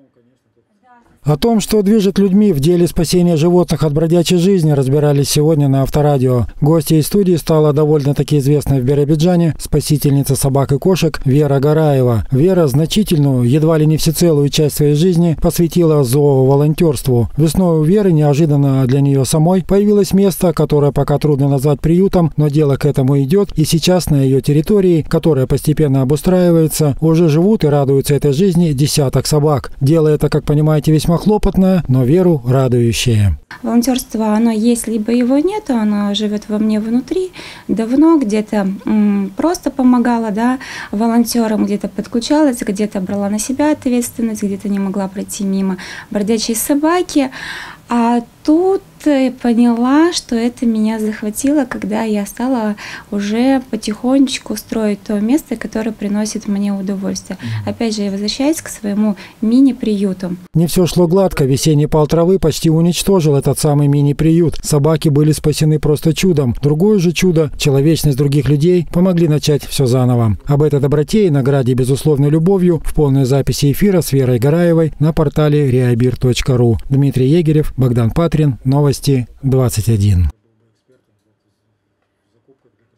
О том, что движет людьми в деле спасения животных от бродячей жизни, разбирались сегодня на Авторадио. Гостьей студии стала довольно-таки известная в Биробиджане спасительница собак и кошек Вера Гараева. Вера значительную, едва ли не всецелую часть своей жизни посвятила зооволонтерству. Весной у Веры неожиданно для нее самой появилось место, которое пока трудно назвать приютом, но дело к этому идет, и сейчас на ее территории, которая постепенно обустраивается, уже живут и радуются этой жизни десяток собак. Дело это, как понимаете, весьма хлопотное, но Веру радующее. Волонтерство, оно есть, либо его нет, оно живет во мне внутри. Давно где-то просто помогала, да, волонтерам, где-то подключалась, где-то брала на себя ответственность, где-то не могла пройти мимо бродячей собаки. А тут поняла, что это меня захватило, когда я стала уже потихонечку строить то место, которое приносит мне удовольствие. Опять же, я возвращаюсь к своему мини-приюту. Не все шло гладко. Весенний пал травы почти уничтожил этот самый мини-приют. Собаки были спасены просто чудом. Другое же чудо, человечность других людей, помогли начать все заново. Об этой доброте и награде безусловной любовью в полной записи эфира с Верой Гараевой на портале reabir.ru. Дмитрий Егерев, Богдан Патрин, Новости 21.